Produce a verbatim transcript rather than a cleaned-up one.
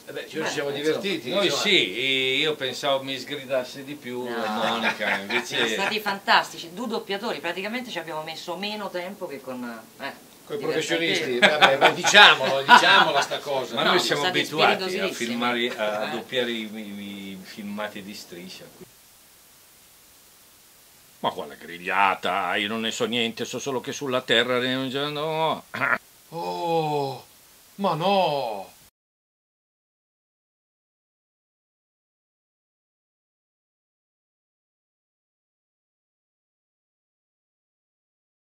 Eh beh, ci siamo divertiti. Noi insomma. sì, io pensavo mi sgridasse di più No. Monica, invece... Siamo stati fantastici, due doppiatori, praticamente ci abbiamo messo meno tempo che con... Eh, Con i professionisti, vabbè, ma diciamolo, diciamola sta cosa. Ma No, noi sono siamo stati abituati a, spiritosissimi. filmare, a Eh. doppiare i, i- i filmati di Striscia. Ma quale grigliata, io non ne so niente, so solo che sulla terra... ne- no. Oh, ma no!